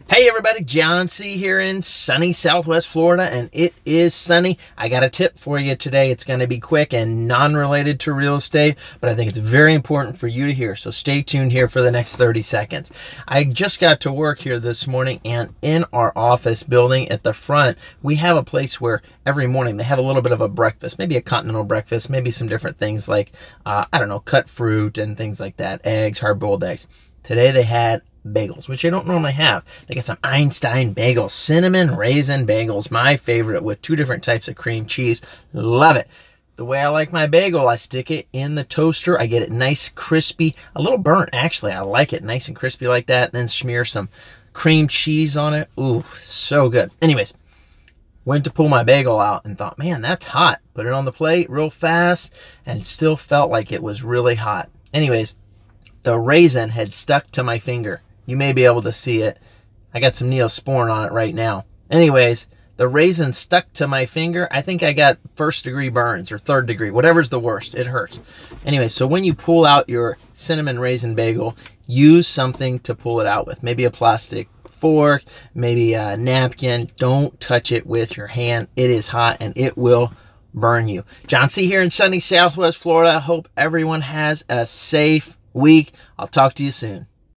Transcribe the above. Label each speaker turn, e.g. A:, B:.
A: Hey everybody, John C. here in sunny Southwest Florida, and it is sunny. I got a tip for you today. It's going to be quick and non-related to real estate, but I think it's very important for you to hear, so stay tuned here for the next 30 seconds. I just got to work here this morning, and in our office building at the front, we have a place where every morning they have a little bit of a breakfast, maybe a continental breakfast, maybe some different things like, I don't know, cut fruit and things like that, eggs, hard-boiled eggs. Today they had bagels, which I don't normally have. They got some Einstein bagels, cinnamon raisin bagels, my favorite, with 2 different types of cream cheese. Love it. The way I like my bagel, I stick it in the toaster. I get it nice, crispy, a little burnt actually. I like it nice and crispy like that, and then smear some cream cheese on it. Ooh, so good. Anyways, went to pull my bagel out and thought, man, that's hot. Put it on the plate real fast and still felt like it was really hot. Anyways, the raisin had stuck to my finger. You may be able to see it. I got some Neosporin on it right now. Anyways, the raisin stuck to my finger. I think I got 1st-degree burns or 3rd-degree, whatever's the worst. It hurts. Anyway, so when you pull out your cinnamon raisin bagel, use something to pull it out with. Maybe a plastic fork, maybe a napkin. Don't touch it with your hand. It is hot and it will burn you. John C. here in sunny Southwest Florida. I hope everyone has a safe week. I'll talk to you soon.